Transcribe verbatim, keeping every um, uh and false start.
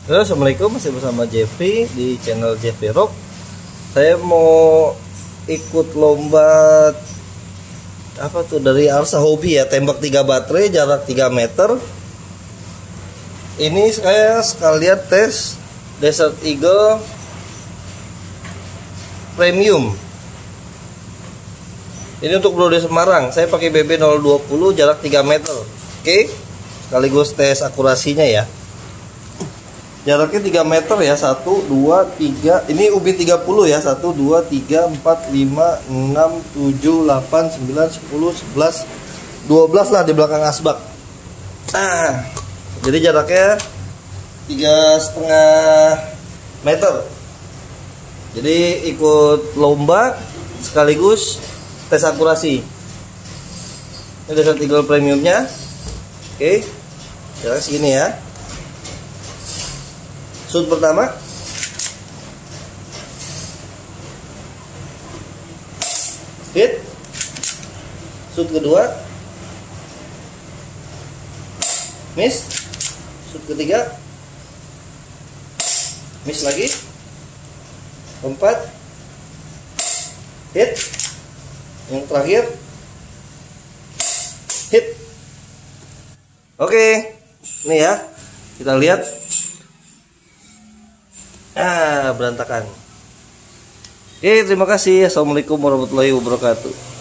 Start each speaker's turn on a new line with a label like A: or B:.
A: Halo, assalamualaikum, masih bersama Jeffrey di channel Jeffrey Rock. Saya mau ikut lomba apa tuh dari Arsa Hobi ya, tembak tiga baterai jarak tiga meter. Ini saya sekalian tes Desert Eagle Premium. Ini untuk Brode Semarang. Saya pakai B B nol dua nol jarak tiga meter. Oke. Sekaligus tes akurasinya ya. Jaraknya tiga meter ya, satu, dua, tiga. Ini U B tiga puluh ya, satu, dua, tiga, empat, lima, enam, tujuh, delapan, sembilan, sepuluh, sebelas, dua belas lah di belakang asbak. Nah, jadi jaraknya tiga setengah meter. Jadi ikut lomba sekaligus tes akurasi. Ini Desert Eagle Premiumnya. Oke, jarak segini ya. Shoot pertama, hit. Shoot kedua, miss. Shoot ketiga, miss lagi. Keempat, hit. Yang terakhir, hit. Oke, nih ya, kita lihat. Ah, berantakan. Oke, terima kasih. Assalamualaikum warahmatullahi wabarakatuh.